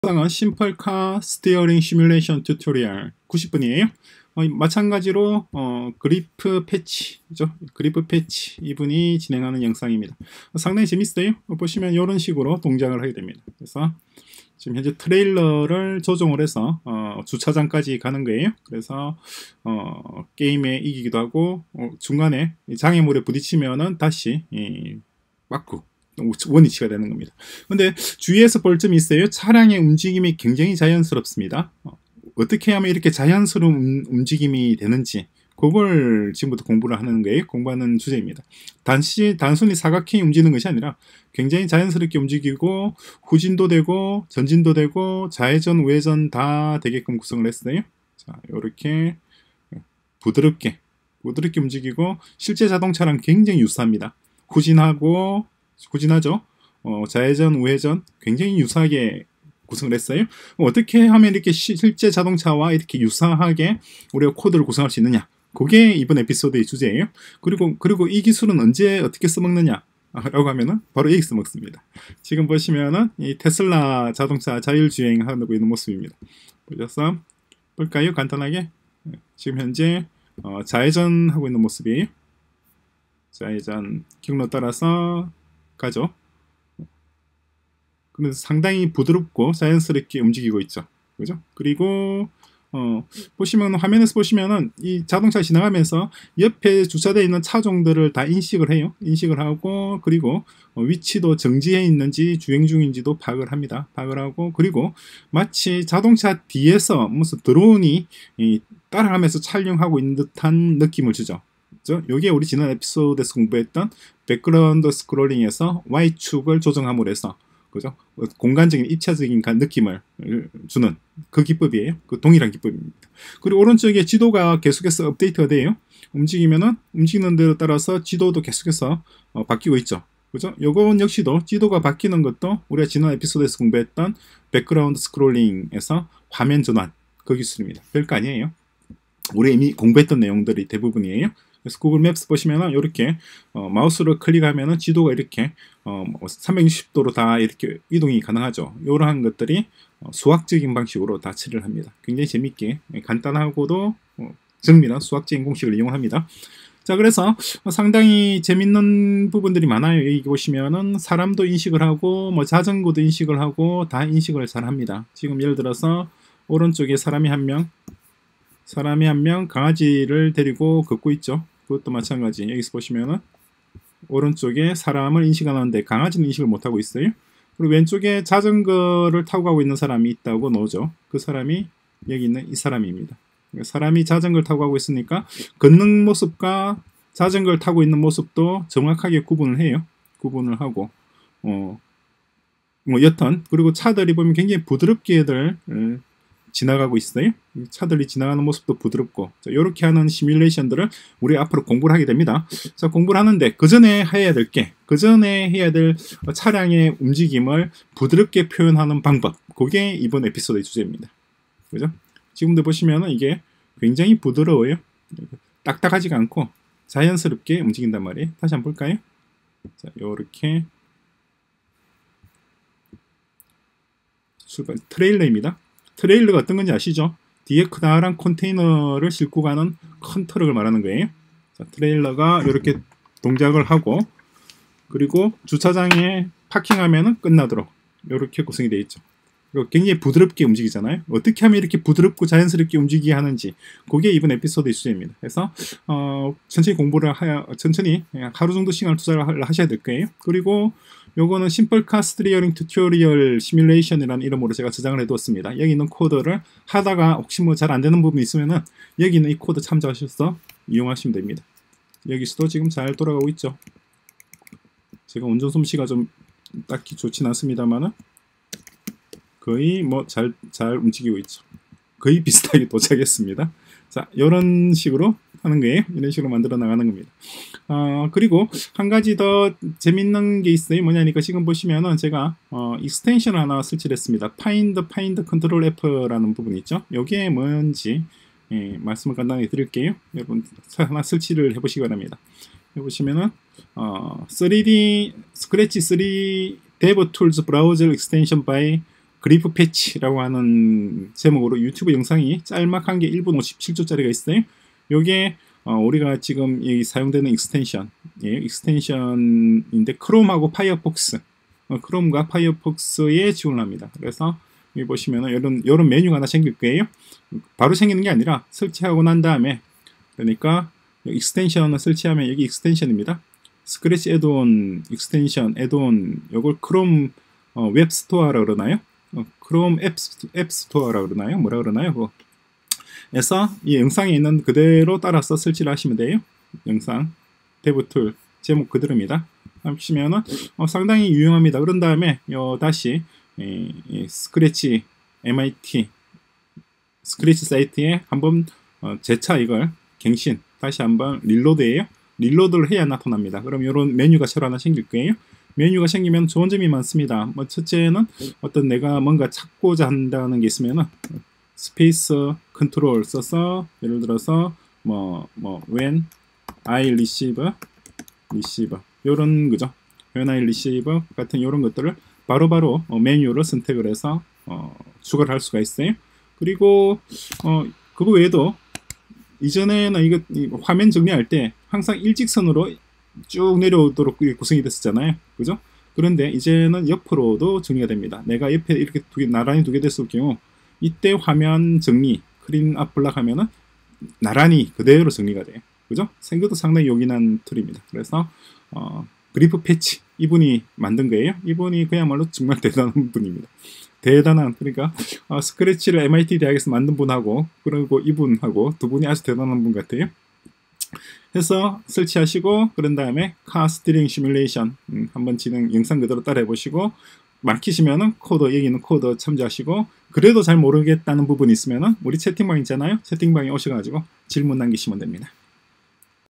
영상은 심플카 스티어링 시뮬레이션 튜토리얼 90분이에요. 마찬가지로 그리프 패치죠. 그리프 패치 이분이 진행하는 영상입니다. 상당히 재밌어요. 보시면 이런 식으로 동작을 하게 됩니다. 그래서 지금 현재 트레일러를 조종을 해서 주차장까지 가는 거예요. 그래서 게임에 이기기도 하고 중간에 장애물에 부딪히면은 다시 맞고 원위치가 되는 겁니다. 근데 주위에서 볼 점이 있어요. 차량의 움직임이 굉장히 자연스럽습니다. 어떻게 하면 이렇게 자연스러운 움직임이 되는지 그걸 지금부터 공부를 하는 거예요. 공부하는 주제입니다. 단순히 사각형이 움직이는 것이 아니라 굉장히 자연스럽게 움직이고 후진도 되고 전진도 되고 좌회전 우회전 다 되게끔 구성을 했어요. 자, 이렇게 부드럽게 움직이고 실제 자동차랑 굉장히 유사합니다. 후진하죠. 좌회전, 우회전 굉장히 유사하게 구성을 했어요. 어떻게 하면 이렇게 실제 자동차와 이렇게 유사하게 우리가 코드를 구성할 수 있느냐? 그게 이번 에피소드의 주제예요. 그리고 이 기술은 언제 어떻게 써먹느냐? 라고 하면은 바로 여기 써먹습니다. 지금 보시면은 이 테슬라 자동차 자율주행 하고 있는 모습입니다. 보셔서 볼까요? 간단하게. 지금 현재 좌회전 하고 있는 모습이에요. 좌회전 경로 따라서 가죠. 그래서 상당히 부드럽고 자연스럽게 움직이고 있죠. 그죠? 그리고 보시면 화면에서 보시면은 이 자동차 지나가면서 옆에 주차되어 있는 차종들을 다 인식을 해요. 인식을 하고 그리고 위치도 정지해 있는지 주행 중인지도 파악을 합니다. 파악을 하고 그리고 마치 자동차 뒤에서 무슨 드론이 따라가면서 촬영하고 있는 듯한 느낌을 주죠. 여기에 우리 지난 에피소드에서 공부했던 백그라운드 스크롤링에서 Y축을 조정함으로 해서 그죠? 공간적인 입체적인 느낌을 주는 그 기법이에요. 그 동일한 기법입니다. 그리고 오른쪽에 지도가 계속해서 업데이트가 돼요. 움직이는 대로 따라서 지도도 계속해서 바뀌고 있죠. 그죠? 요건 역시도 지도가 바뀌는 것도 우리가 지난 에피소드에서 공부했던 백그라운드 스크롤링에서 화면 전환 그 기술입니다. 별거 아니에요. 우리 이미 공부했던 내용들이 대부분이에요. 그래서 구글 맵스 보시면은 이렇게 마우스로 클릭하면은 지도가 이렇게 360도로 다 이렇게 이동이 가능하죠. 이러한 것들이 수학적인 방식으로 다 처리를 합니다. 굉장히 재밌게 간단하고도 정밀한 수학적인 공식을 이용합니다. 자, 그래서 상당히 재밌는 부분들이 많아요. 여기 보시면은 사람도 인식을 하고 뭐 자전거도 인식을 하고 다 인식을 잘 합니다. 지금 예를 들어서 오른쪽에 사람이 한 명 강아지를 데리고 걷고 있죠. 그것도 마찬가지. 여기서 보시면은 오른쪽에 사람을 인식하는데 강아지는 인식을 못하고 있어요. 그리고 왼쪽에 자전거를 타고 가고 있는 사람이 있다고 나오죠. 그 사람이 여기 있는 이 사람입니다. 사람이 자전거를 타고 가고 있으니까 걷는 모습과 자전거를 타고 있는 모습도 정확하게 구분을 해요. 구분을 하고 여튼 그리고 차들이 보면 굉장히 부드럽게들 지나가고 있어요. 차들이 지나가는 모습도 부드럽고 이렇게 하는 시뮬레이션들을 우리 앞으로 공부를 하게 됩니다. 자, 공부를 하는데 그 전에 해야 될 차량의 움직임을 부드럽게 표현하는 방법, 그게 이번 에피소드의 주제입니다. 그죠? 지금도 보시면은 이게 굉장히 부드러워요. 딱딱하지가 않고 자연스럽게 움직인단 말이에요. 다시 한번 볼까요? 자, 요렇게 트레일러입니다. 트레일러가 어떤 건지 아시죠? 뒤에 크다란 컨테이너를 싣고 가는 큰 트럭을 말하는 거예요. 자, 트레일러가 이렇게 동작을 하고 그리고 주차장에 파킹하면은 끝나도록 이렇게 구성이 되어 있죠. 그리고 굉장히 부드럽게 움직이잖아요. 어떻게 하면 이렇게 부드럽고 자연스럽게 움직이게 하는지 그게 이번 에피소드의 주제입니다. 그래서 천천히 공부를 천천히 하루 정도 시간을 투자를 하셔야 될 거예요. 그리고 요거는 심플카 스티어링 튜토리얼 시뮬레이션이라는 이름으로 제가 저장을 해두었습니다. 여기 있는 코드를 하다가 혹시 뭐 잘 안되는 부분이 있으면은 여기 있는 이 코드 참조하셔서 이용하시면 됩니다. 여기서도 지금 잘 돌아가고 있죠. 제가 운전 솜씨가 좀 딱히 좋진 않습니다만은 거의 뭐 잘 움직이고 있죠. 거의 비슷하게 도착했습니다. 자, 이런 식으로 하는 거예요. 이런 식으로 만들어 나가는 겁니다. 그리고 한 가지 더 재밌는 게 있어요. 뭐냐니까 지금 보시면은 제가 익스텐션을 하나 설치를 했습니다. Find Control F라는 부분이 있죠. 이게 뭔지 말씀을 간단하게 드릴게요. 여러분 하나 설치를 해보시기 바랍니다. 여기 보시면은 3D 스크래치 3 Dev Tools Browser Extension by 그리프 패치라고 하는 제목으로 유튜브 영상이 짤막한 게 1분 57초짜리가 있어요. 요게 우리가 지금 이 사용되는 익스텐션, 예, 익스텐션인데 크롬하고 파이어폭스, 크롬과 파이어폭스에 지원을 합니다. 그래서 여기 보시면은 이런 메뉴가 하나 생길 거예요. 바로 생기는 게 아니라 설치하고 난 다음에, 그러니까 익스텐션을 설치하면 여기 익스텐션입니다. 스크래치 애드온 익스텐션 애드온, 요걸 크롬 웹 스토어라 그러나요? 크롬 앱 스토어라 그러나요? 뭐라 그러나요? 그거. 그래서 이 영상에 있는 그대로 따라서 설치를 하시면 돼요. 영상 데브툴 제목 그대로입니다. 하시면은 상당히 유용합니다. 그런 다음에 다시 스크래치 MIT 스크래치 사이트에 한번 재차 이걸 갱신 다시 한번 릴로드예요. 릴로드를 해야 나타납니다. 그럼 이런 메뉴가 새로 하나 생길 거예요. 메뉴가 생기면 좋은 점이 많습니다. 첫째는 어떤 내가 뭔가 찾고자 한다는 게 있으면은 스페이스 컨트롤 써서 예를 들어서 when I receive 요런 거죠. when I receive 같은 요런 것들을 바로바로 메뉴를 선택을 해서 추가를 할 수가 있어요. 그리고 그거 외에도 이전에는 이거 화면 정리할 때 항상 일직선으로 쭉 내려오도록 구성이 됐었잖아요. 그죠? 그런데 이제는 옆으로도 정리가 됩니다. 내가 옆에 이렇게 나란히 두개 됐을 경우 이때 화면 정리, 클린 앞 블락 하면은 나란히 그대로 정리가 돼요. 그죠? 생각도 상당히 요긴한 툴입니다. 그래서 그리프 패치 이분이 만든 거예요. 이분이 그야말로 정말 대단한 분입니다. 대단한, 그러니까 스크래치를 MIT 대학에서 만든 분하고 그리고 이분하고 두 분이 아주 대단한 분 같아요. 해서 설치하시고 그런 다음에 카 스티링 시뮬레이션 한번 영상 그대로 따라해 보시고 막히시면은 코드, 여기 있는 코드 참조하시고, 그래도 잘 모르겠다는 부분이 있으면은 우리 채팅방 있잖아요. 채팅방에 오셔가지고 질문 남기시면 됩니다.